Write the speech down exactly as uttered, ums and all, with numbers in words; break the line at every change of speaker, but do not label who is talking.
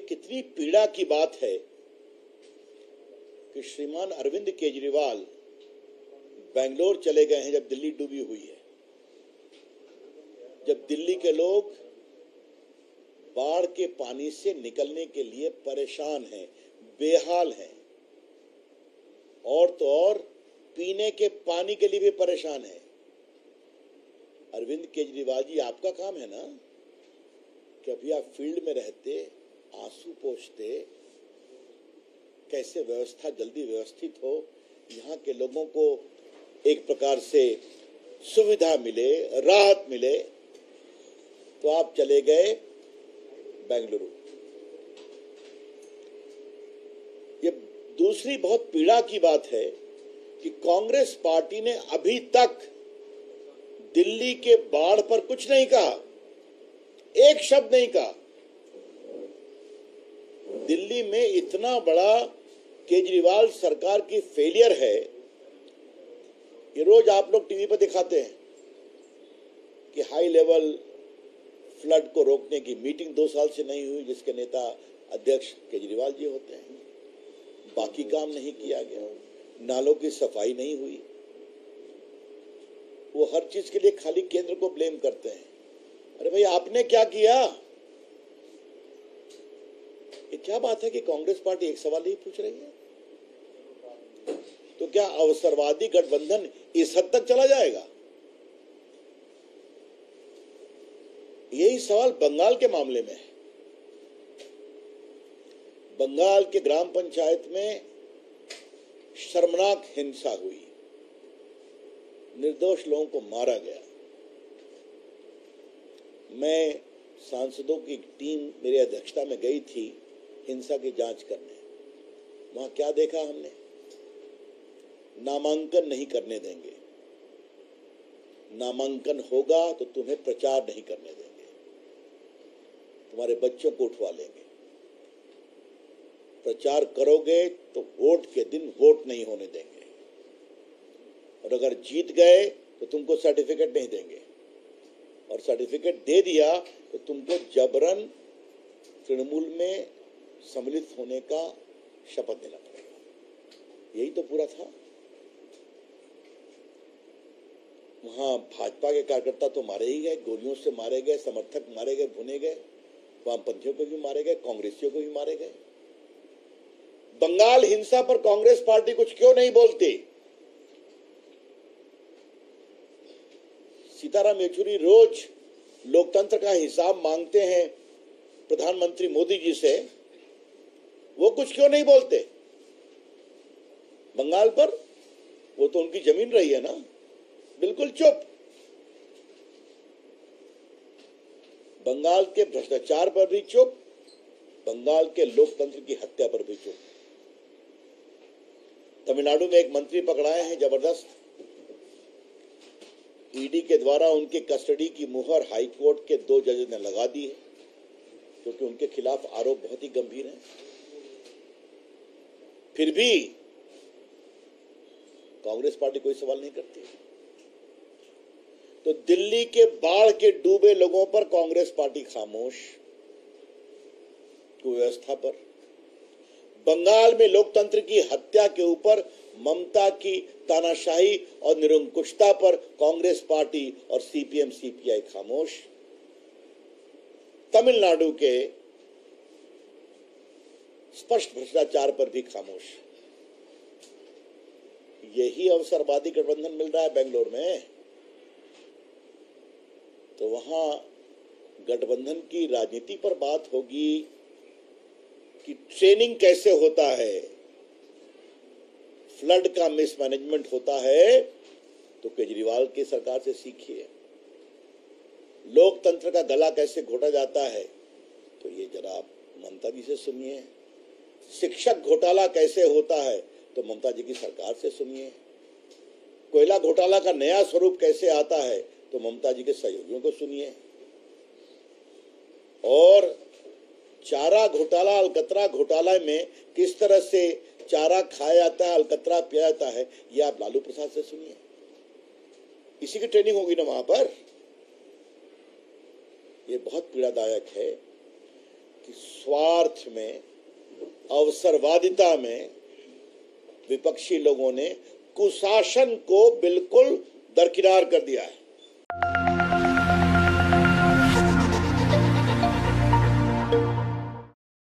कितनी पीड़ा की बात है कि श्रीमान अरविंद केजरीवाल बेंगलोर चले गए हैं जब दिल्ली डूबी हुई है, जब दिल्ली के लोग बाढ़ के पानी से निकलने के लिए परेशान हैं, बेहाल हैं, और तो और पीने के पानी के लिए भी परेशान हैं। अरविंद केजरीवाल जी, आपका काम है ना कि अभी आप फील्ड में रहते, आंसू पोंछते, कैसे व्यवस्था जल्दी व्यवस्थित हो, यहाँ के लोगों को एक प्रकार से सुविधा मिले, राहत मिले, तो आप चले गए बेंगलुरु। ये दूसरी बहुत पीड़ा की बात है कि कांग्रेस पार्टी ने अभी तक दिल्ली के बाढ़ पर कुछ नहीं कहा, एक शब्द नहीं कहा। दिल्ली में इतना बड़ा केजरीवाल सरकार की फेलियर है, ये रोज आप लोग टीवी पर दिखाते हैं कि हाई लेवल फ्लड को रोकने की मीटिंग दो साल से नहीं हुई, जिसके नेता अध्यक्ष केजरीवाल जी होते हैं। बाकी काम नहीं किया गया, नालों की सफाई नहीं हुई। वो हर चीज के लिए खाली केंद्र को ब्लेम करते हैं। अरे भाई, आपने क्या किया? ये क्या बात है कि कांग्रेस पार्टी एक सवाल ही पूछ रही है? तो क्या अवसरवादी गठबंधन इस हद तक चला जाएगा? यही सवाल बंगाल के मामले में है। बंगाल के ग्राम पंचायत में शर्मनाक हिंसा हुई, निर्दोष लोगों को मारा गया। मैं सांसदों की टीम मेरी अध्यक्षता में गई थी हिंसा की जांच करने। वहां क्या देखा हमने? नामांकन नहीं करने देंगे, नामांकन होगा तो तुम्हें प्रचार नहीं करने देंगे, तुम्हारे बच्चों को उठवा लेंगे, प्रचार करोगे तो वोट के दिन वोट नहीं होने देंगे, और अगर जीत गए तो तुमको सर्टिफिकेट नहीं देंगे, और सर्टिफिकेट दे दिया तो तुमको जबरन तृणमूल में सम्मिलित होने का शपथ देना पड़ेगा। यही तो पूरा था। वहां भाजपा के कार्यकर्ता तो मारे ही गए, गोलियों से मारे गए, समर्थक मारे गए, भुने गए, वामपंथियों को भी मारे गए, कांग्रेसियों को भी मारे गए। बंगाल हिंसा पर कांग्रेस पार्टी कुछ क्यों नहीं बोलती? सीताराम येचुरी रोज लोकतंत्र का हिसाब मांगते हैं प्रधानमंत्री मोदी जी से, वो कुछ क्यों नहीं बोलते बंगाल पर? वो तो उनकी जमीन रही है ना। बिल्कुल चुप। बंगाल के भ्रष्टाचार पर भी चुप, बंगाल के लोकतंत्र की हत्या पर भी चुप। तमिलनाडु में एक मंत्री पकड़ाए हैं जबरदस्त, ईडी के द्वारा उनके कस्टडी की मुहर हाईकोर्ट के दो जज ने लगा दी है, क्योंकि उनके खिलाफ आरोप बहुत ही गंभीर हैं। फिर भी कांग्रेस पार्टी कोई सवाल नहीं करती। तो दिल्ली के बाढ़ के डूबे लोगों पर कांग्रेस पार्टी खामोश, कुव्यवस्था पर, बंगाल में लोकतंत्र की हत्या के ऊपर ममता की तानाशाही और निरंकुशता पर कांग्रेस पार्टी और सीपीएम सीपीआई खामोश, तमिलनाडु के स्पष्ट भ्रष्टाचार पर भी खामोश। यही अवसरवादी गठबंधन मिल रहा है बेंगलोर में। तो वहां गठबंधन की राजनीति पर बात होगी कि ट्रेनिंग कैसे होता है, फ्लड का मिसमैनेजमेंट होता है, तो केजरीवाल की सरकार से सीखिए। लोकतंत्र का गला कैसे घोटा जाता है, तो ये जरा ममता जी से सुनिए। शिक्षक घोटाला कैसे होता है, तो ममता जी की सरकार से सुनिए। कोयला घोटाला का नया स्वरूप कैसे आता है, तो ममता जी के सहयोगियों को सुनिए। और चारा घोटाला, अलकतरा घोटाला में किस तरह से चारा खाया जाता है, अलकतरा पिया जाता है, ये आप लालू प्रसाद से सुनिए। इसी की ट्रेनिंग होगी ना वहां पर। ये बहुत पीड़ादायक है कि स्वार्थ में, अवसरवादिता में विपक्षी लोगों ने कुशासन को बिल्कुल दरकिनार कर दिया है।